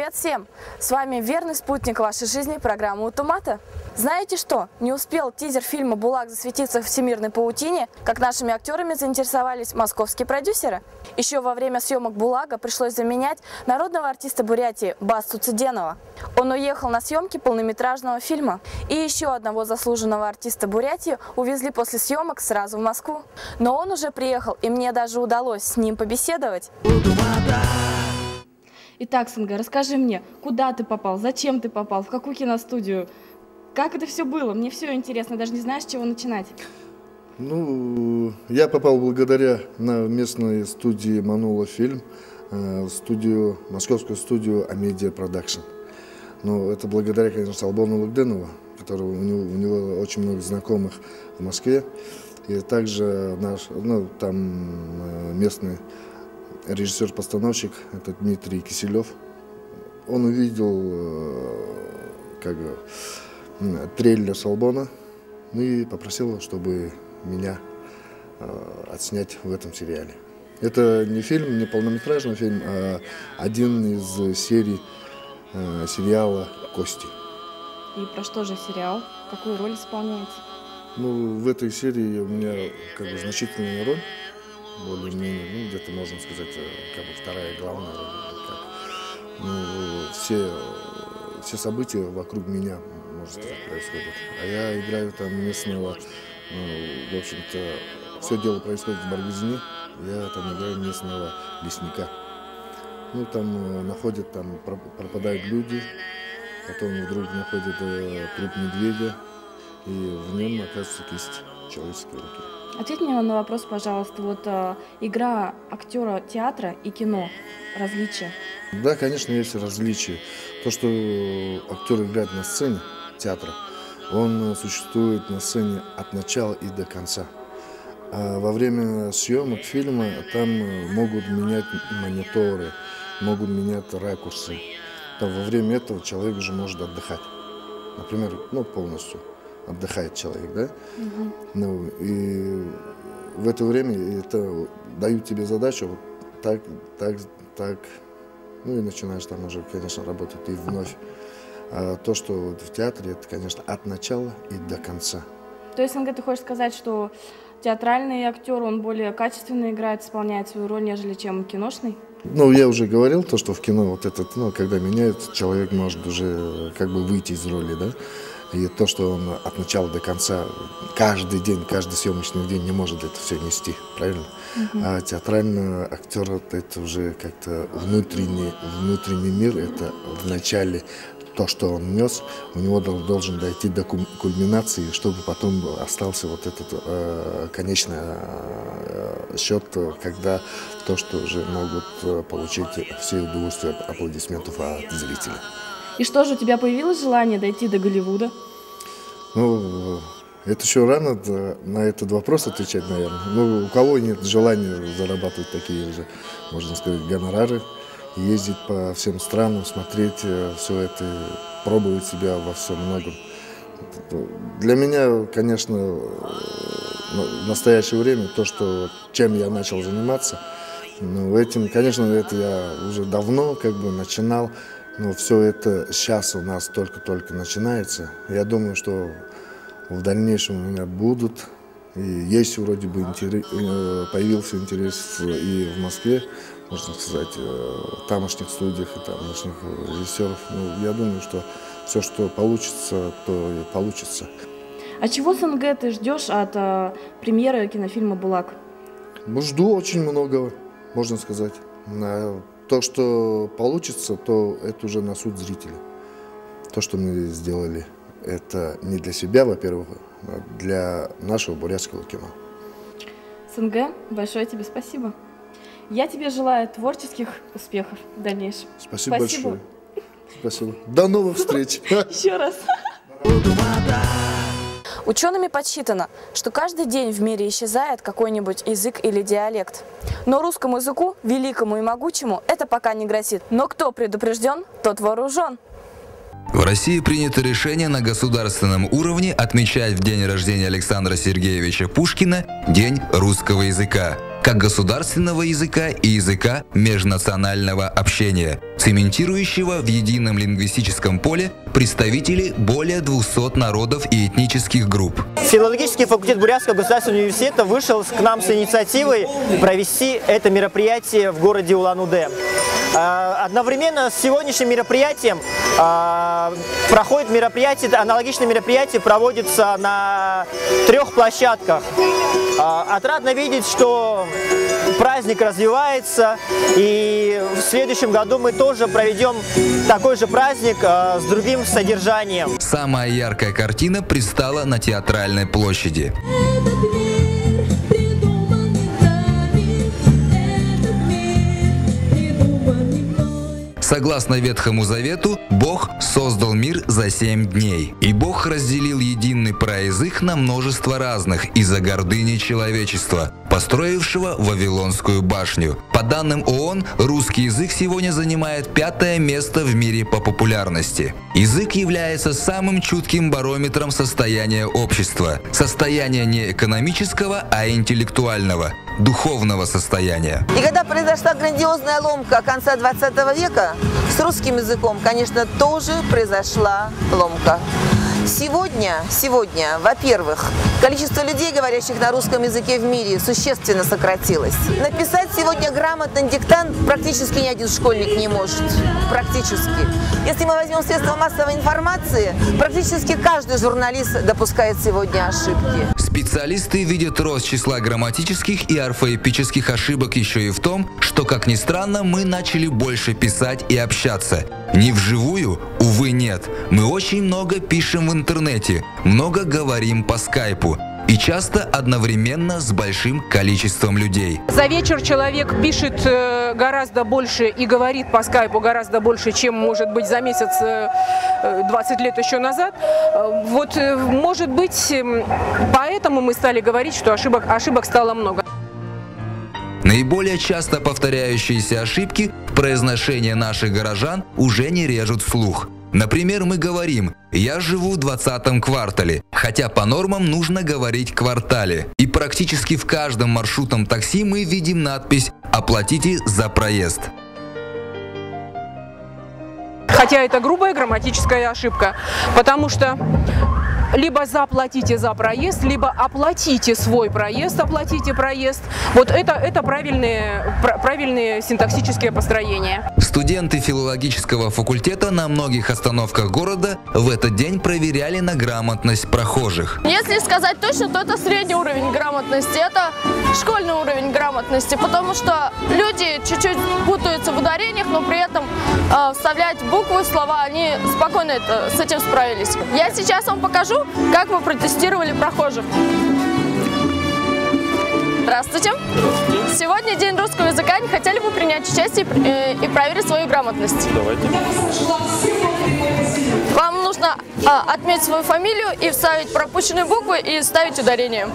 Привет всем! С вами верный спутник вашей жизни, программа «Утумата». Знаете что? Не успел тизер фильма «Булак» засветиться в всемирной паутине, как нашими актерами заинтересовались московские продюсеры. Еще во время съемок «Булага» пришлось заменять народного артиста Бурятии Басту Цыденова. Он уехал на съемки полнометражного фильма. И еще одного заслуженного артиста Бурятии увезли после съемок сразу в Москву. Но он уже приехал, и мне даже удалось с ним побеседовать. Итак, Санга, расскажи мне, куда ты попал, зачем ты попал, в какую киностудию, как это все было? Мне все интересно, даже не знаю, с чего начинать. Ну, я попал благодаря на местной студии «Манула фильм», московскую студию «Амедиа Продакшн». Но это благодаря, конечно, Албону Лагденову, которого у него очень много знакомых в Москве. И также там местный режиссер-постановщик, это Дмитрий Киселев. Он увидел трейлер с Албона и попросил, чтобы меня отснять в этом сериале. Это не фильм, не полнометражный фильм, а один из серий сериала «Кости». И про что же сериал? Какую роль исполняете? Ну, в этой серии у меня значительная роль. Более-менее, где-то можно сказать, вторая главная роль. Все события вокруг меня, можно сказать, происходят. А я играю там местного, в общем-то, все дело происходит в Баргузине. Я там играю местного лесника. Там пропадают люди, потом вдруг находят труп медведя, и в нем оказывается кисть человеческой руки. Ответь мне на вопрос, пожалуйста, игра актера театра и кино, различия? Да, конечно, есть различия. То, что актер играет на сцене театра, он существует на сцене от начала и до конца. А во время съемок фильма там могут менять мониторы, могут менять ракурсы. Там во время этого человек уже может отдыхать. Например, полностью отдыхает человек, да? Угу. И в это время дают тебе задачу так, и начинаешь там уже, конечно, работать и вновь. А то, что в театре, это, конечно, от начала и до конца. То есть, СНГ, ты хочешь сказать, что театральный актер, он более качественно играет, исполняет свою роль, нежели чем киношный? Я уже говорил, то, что в кино когда меняют, человек может уже выйти из роли, да? И то, что он от начала до конца, каждый день, каждый съемочный день не может это все нести, правильно? А театральный актер это уже как-то внутренний мир, это в начале то, что он нес, у него должен дойти до кульминации, чтобы потом остался этот конечный счет, когда то, что уже могут получить все удовольствие аплодисментов от зрителей. И что же, у тебя появилось желание дойти до Голливуда? Это еще рано на этот вопрос отвечать, наверное. У кого нет желания зарабатывать такие же, можно сказать, гонорары, ездить по всем странам, смотреть все это, пробовать себя во всем многом. Для меня, конечно, в настоящее время то, чем я начал заниматься, этим, конечно, это я уже давно начинал. Но все это сейчас у нас только-только начинается. Я думаю, что в дальнейшем у меня будут. И есть вроде бы появился интерес и в Москве, можно сказать, в тамошних студиях и тамошних режиссеров. Я думаю, что все, что получится, то и получится. А чего, СНГ, ты ждешь от премьеры кинофильма «Булак»? Жду очень многого, можно сказать. То, что получится, то это уже на суд зрителя. То, что мы сделали, это не для себя, во-первых, а для нашего бурятского кино. СНГ, большое тебе спасибо. Я тебе желаю творческих успехов в дальнейшем. Спасибо большое. Спасибо. До новых встреч. Еще раз. Учеными подсчитано, что каждый день в мире исчезает какой-нибудь язык или диалект. Но русскому языку, великому и могучему, это пока не грозит. Но кто предупрежден, тот вооружен. В России принято решение на государственном уровне отмечать в день рождения Александра Сергеевича Пушкина День русского языка. как государственного языка и языка межнационального общения, цементирующего в едином лингвистическом поле представителей более 200 народов и этнических групп. Филологический факультет Бурятского государственного университета вышел к нам с инициативой провести это мероприятие в городе Улан-Удэ. Одновременно с сегодняшним мероприятием проходит мероприятие, аналогичное мероприятие проводится на 3 площадках. Отрадно видеть, что праздник развивается, и в следующем году мы тоже проведем такой же праздник с другим содержанием. Самая яркая картина предстала на Театральной площади. Согласно Ветхому Завету, Бог создал мир за 7 дней. И Бог разделил единый праязык на множество разных из-за гордыни человечества, построившего Вавилонскую башню. По данным ООН, русский язык сегодня занимает 5-е место в мире по популярности. Язык является самым чутким барометром состояния общества. Состояния не экономического, а интеллектуального, духовного состояния. И когда произошла грандиозная ломка конца 20 века, с русским языком, конечно, тоже произошла ломка. Сегодня, во-первых, количество людей, говорящих на русском языке в мире, существенно сократилось. Написать сегодня грамотный диктант практически ни один школьник не может. Практически. Если мы возьмем средства массовой информации, практически каждый журналист допускает сегодня ошибки. Специалисты видят рост числа грамматических и орфоэпических ошибок еще и в том, что, как ни странно, мы начали больше писать и общаться. Не вживую, увы, нет. Мы очень много пишем в интернете, много говорим по скайпу. И часто одновременно с большим количеством людей. За вечер человек пишет гораздо больше и говорит по скайпу гораздо больше, чем, может быть, за месяц 20 лет еще назад. Вот, может быть, поэтому мы стали говорить, что ошибок стало много. Наиболее часто повторяющиеся ошибки в произношении наших горожан уже не режут слух. Например, мы говорим «я живу в 20-м квартале», хотя по нормам нужно говорить «квартале». И практически в каждом маршрутном такси мы видим надпись «Оплатите за проезд». Хотя это грубая грамматическая ошибка, потому что либо заплатите за проезд, либо оплатите свой проезд, оплатите проезд. Вот это правильные синтаксические построения. Студенты филологического факультета на многих остановках города в этот день проверяли на грамотность прохожих. Если сказать точно, то это средний уровень грамотности, это школьный уровень грамотности, потому что люди чуть-чуть путаются в ударениях, но при этом вставлять буквы, слова, они спокойно с этим справились. Я сейчас вам покажу, как мы протестировали прохожих. Здравствуйте! Сегодня день русского языка. Не хотели бы принять участие и проверить свою грамотность? Давайте. Вам нужно отметить свою фамилию и вставить пропущенные буквы и ставить ударение.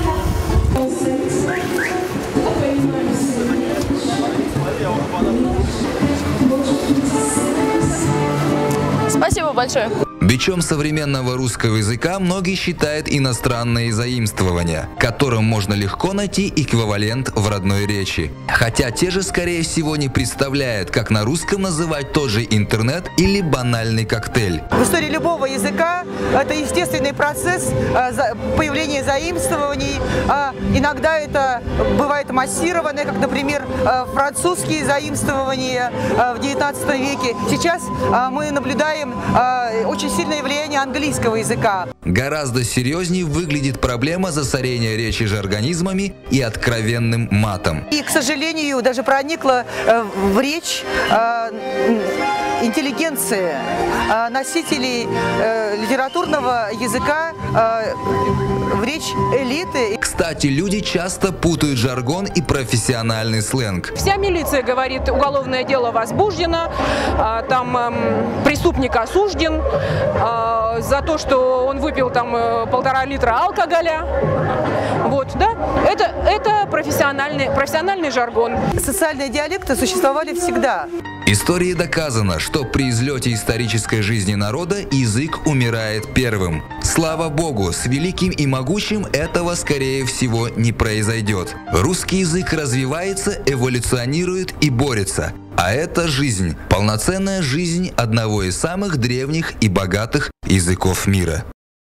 Спасибо большое. Бичом современного русского языка многие считают иностранные заимствования, которым можно легко найти эквивалент в родной речи. Хотя те же, скорее всего, не представляют, как на русском называть тот же интернет или банальный коктейль. В истории любого языка это естественный процесс появления заимствований. Иногда это бывает массированное, как, например, французские заимствования в XIX веке. Сейчас мы наблюдаем очень сильное влияние английского языка. Гораздо серьезнее выглядит проблема засорения речи жаргонизмами и откровенным матом. И, к сожалению, даже проникла в речь интеллигенции, носителей литературного языка, в речь элиты. Кстати, люди часто путают жаргон и профессиональный сленг. Вся милиция говорит, уголовное дело возбуждено, там преступник осужден за то, что он выпил там 1,5 литра алкоголя. Вот, да, это профессиональный жаргон. Социальные диалекты существовали всегда. Историей доказано, что при излете исторической жизни народа язык умирает первым. Слава Богу, с великим и могучим этого, скорее всего, не произойдет. Русский язык развивается, эволюционирует и борется. А это жизнь, полноценная жизнь одного из самых древних и богатых языков мира.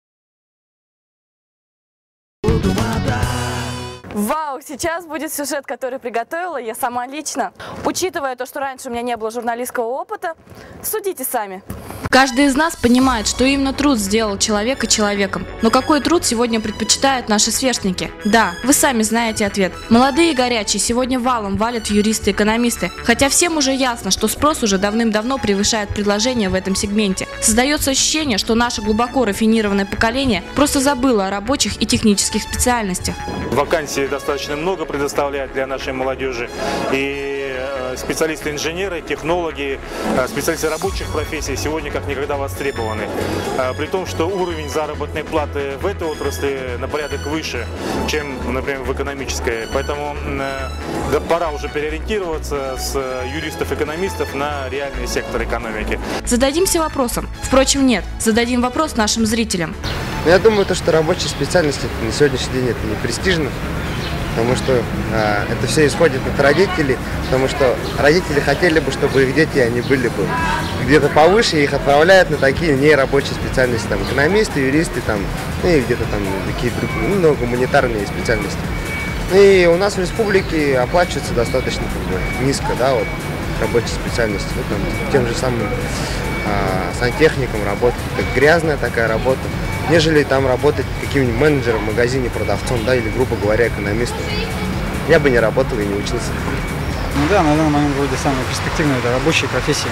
Вау, сейчас будет сюжет, который приготовила я сама лично. Учитывая то, что раньше у меня не было журналистского опыта, судите сами. Каждый из нас понимает, что именно труд сделал человека человеком. Но какой труд сегодня предпочитают наши сверстники? Да, вы сами знаете ответ. Молодые и горячие сегодня валом валят юристы и экономисты. Хотя всем уже ясно, что спрос уже давным-давно превышает предложение в этом сегменте. Создается ощущение, что наше глубоко рафинированное поколение просто забыло о рабочих и технических специальностях. Вакансий достаточно много предоставляет для нашей молодежи. И специалисты-инженеры, технологи, специалисты рабочих профессий сегодня как никогда востребованы. При том, что уровень заработной платы в этой отрасли на порядок выше, чем, например, в экономической. Поэтому пора уже переориентироваться с юристов-экономистов на реальный сектор экономики. Зададимся вопросом. Впрочем, нет. Зададим вопрос нашим зрителям. Я думаю, что рабочие специальности на сегодняшний день это не престижно, потому что это все исходит от родителей, потому что родители хотели бы, чтобы их дети, они были бы где-то повыше, и их отправляют на такие нерабочие специальности, там, экономисты, юристы, там, и где-то там такие другие, ну, гуманитарные специальности. И у нас в республике оплачивается достаточно низко, да, вот, рабочие специальности, ну, там, тем же самым сантехником работать, это грязная такая работа, нежели там работать каким-нибудь менеджером в магазине, продавцом, да, или, грубо говоря, экономистом. Я бы не работал и не учился. Ну да, на данный момент вроде самые перспективные это рабочие профессии.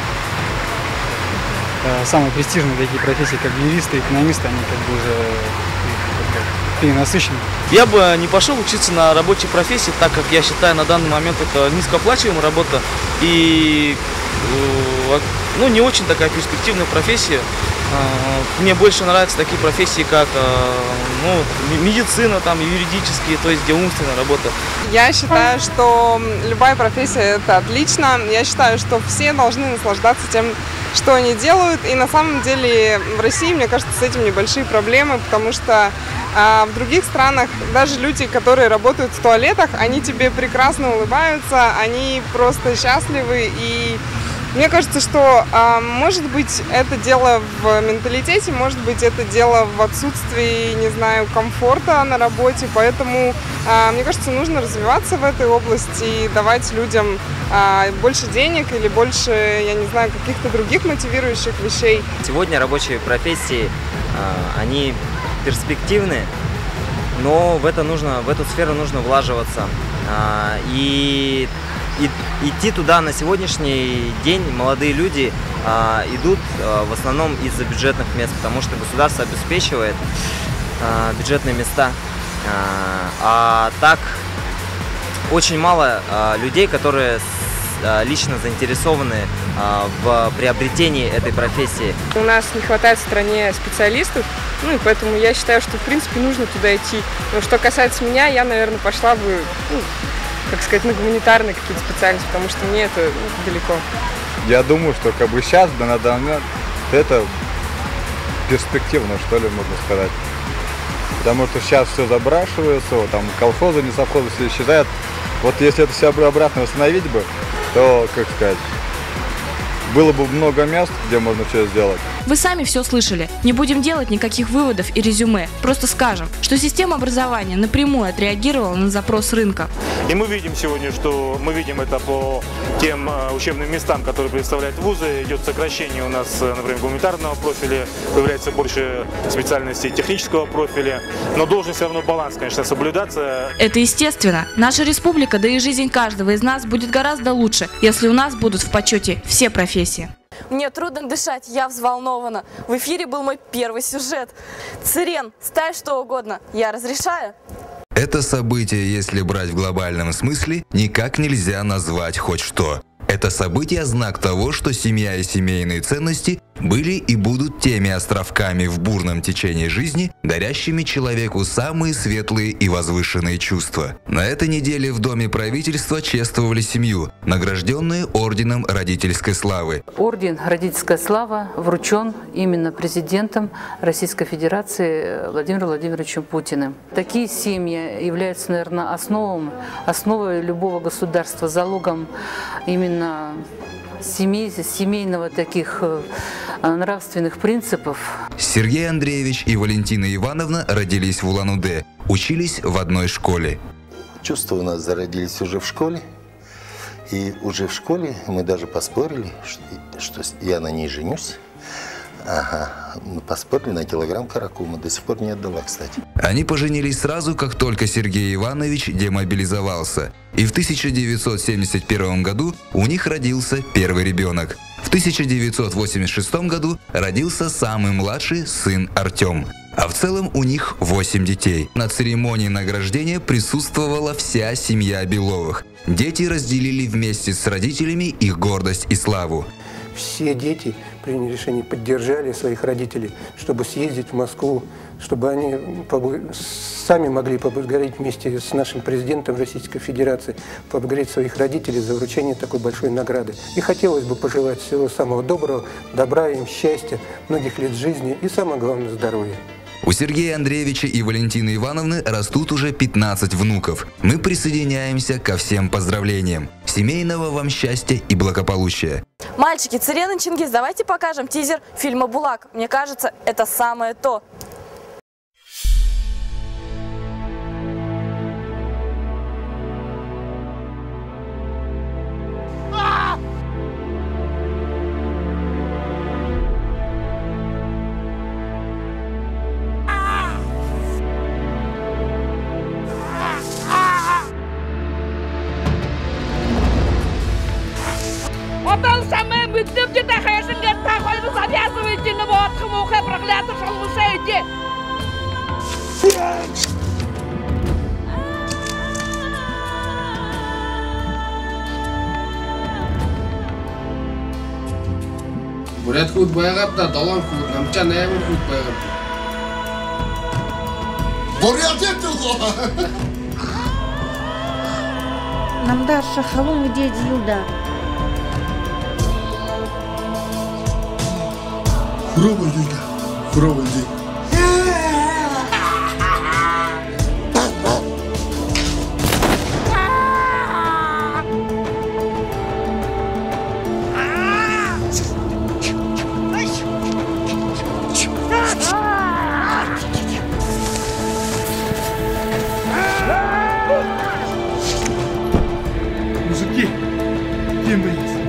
Самые престижные такие профессии, как юристы, экономисты, они как бы уже перенасыщены. Я бы не пошел учиться на рабочей профессии, так как я считаю, на данный момент это низкооплачиваемая работа и ну, не очень такая перспективная профессия. Мне больше нравятся такие профессии, как ну, медицина, там, юридические, то есть где умственная работа. Я считаю, что любая профессия – это отлично. Я считаю, что все должны наслаждаться тем, что они делают. И на самом деле в России, мне кажется, с этим небольшие проблемы, потому что в других странах даже люди, которые работают в туалетах, они тебе прекрасно улыбаются, они просто счастливы. И мне кажется, что, может быть, это дело в менталитете, может быть, это дело в отсутствии, не знаю, комфорта на работе. Поэтому, мне кажется, нужно развиваться в этой области и давать людям больше денег или больше, я не знаю, каких-то других мотивирующих вещей. Сегодня рабочие профессии, они перспективны, но в эту сферу нужно влаживаться. И идти туда на сегодняшний день молодые люди идут в основном из-за бюджетных мест, потому что государство обеспечивает бюджетные места. А так очень мало людей, которые лично заинтересованы в приобретении этой профессии. У нас не хватает в стране специалистов, ну и поэтому я считаю, что в принципе нужно туда идти. Но что касается меня, я, наверное, пошла бы, как сказать, на гуманитарные какие-то специальности, потому что мне это далеко. Я думаю, что как бы сейчас, на данный момент, это перспективно, что ли, можно сказать. Потому что сейчас все забрашивается, вот, там колхозы, не совхозы, все исчезают. Вот если это все обратно восстановить бы, то, как сказать, было бы много мест, где можно что сделать. Вы сами все слышали. Не будем делать никаких выводов и резюме. Просто скажем, что система образования напрямую отреагировала на запрос рынка. И мы видим сегодня, что мы видим это по тем учебным местам, которые представляют вузы. Идет сокращение у нас, например, гуманитарного профиля, появляется больше специальностей технического профиля. Но должен все равно баланс, конечно, соблюдаться. Это естественно. Наша республика, да и жизнь каждого из нас будет гораздо лучше, если у нас будут в почете все профессии. Мне трудно дышать, я взволнована. В эфире был мой первый сюжет. Цирен, ставь что угодно, я разрешаю. Это событие, если брать в глобальном смысле, никак нельзя назвать хоть что. Это событие – знак того, что семья и семейные ценности были и будут теми островками в бурном течении жизни, дарящими человеку самые светлые и возвышенные чувства. На этой неделе в Доме правительства чествовали семью, награжденные орденом родительской славы. Орден «Родительская слава» вручен именно президентом Российской Федерации Владимиром Владимировичем Путиным. Такие семьи являются, наверное, основой любого государства, залогом именно семейного таких нравственных принципов. Сергей Андреевич и Валентина Ивановна родились в Улан-Удэ, учились в одной школе. Чувства у нас зародились уже в школе. И уже в школе мы даже поспорили, что я на ней женюсь. Ага, поспорили на килограмм каракума. До сих пор не отдала, кстати. Они поженились сразу, как только Сергей Иванович демобилизовался. И в 1971 году у них родился первый ребенок. В 1986 году родился самый младший сын Артем. А в целом у них 8 детей. На церемонии награждения присутствовала вся семья Беловых. Дети разделили вместе с родителями их гордость и славу. Все дети приняли решение, поддержали своих родителей, чтобы съездить в Москву, чтобы они сами могли поблагодарить вместе с нашим президентом Российской Федерации, поблагодарить своих родителей за вручение такой большой награды. И хотелось бы пожелать всего самого доброго, добра им, счастья, многих лет жизни и, самое главное, здоровья. У Сергея Андреевича и Валентины Ивановны растут уже 15 внуков. Мы присоединяемся ко всем поздравлениям. Семейного вам счастья и благополучия. Мальчики, Цырен и Чингиз, давайте покажем тизер фильма «Булак». Мне кажется, это самое то. Бурят худ байгаад да долоон худ намчаа 8 худ байгаад. Бурят это. Намдар шахалун где дилда. Хуровый. Мужики, кем вы есть?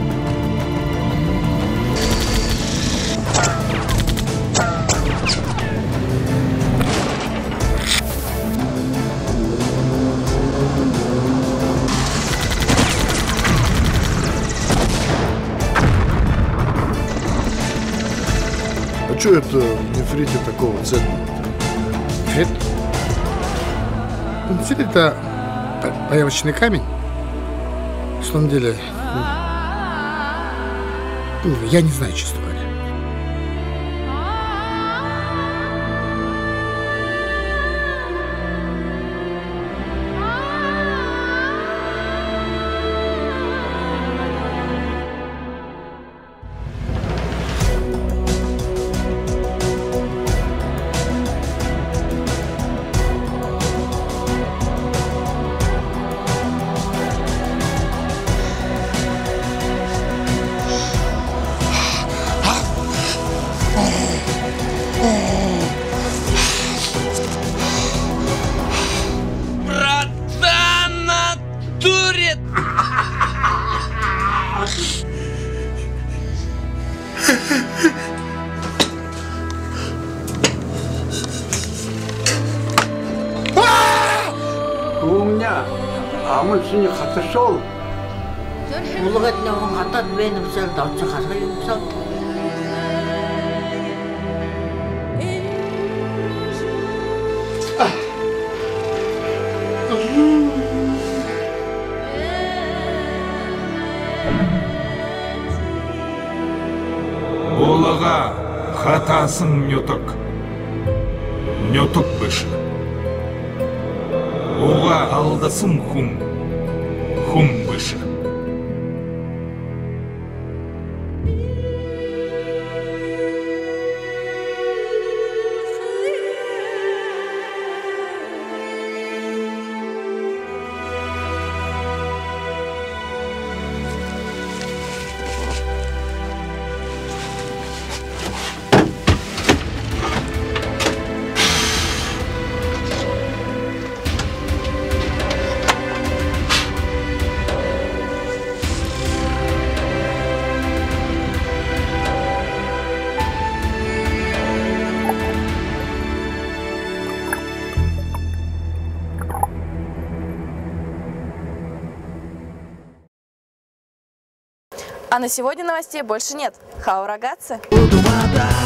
А что это в нефрите такого ценного? Нефрит? Нефрит — это появочный камень. На самом деле, я не знаю, честно говоря. Амулсны хаташол. Улгад наван хатад бэнэ бсэл давцах харгай юмсаа. жолыға хатасын нөтік бышы. Оға алдысын хум бышы. А на сегодня новостей больше нет. Хау рагаци!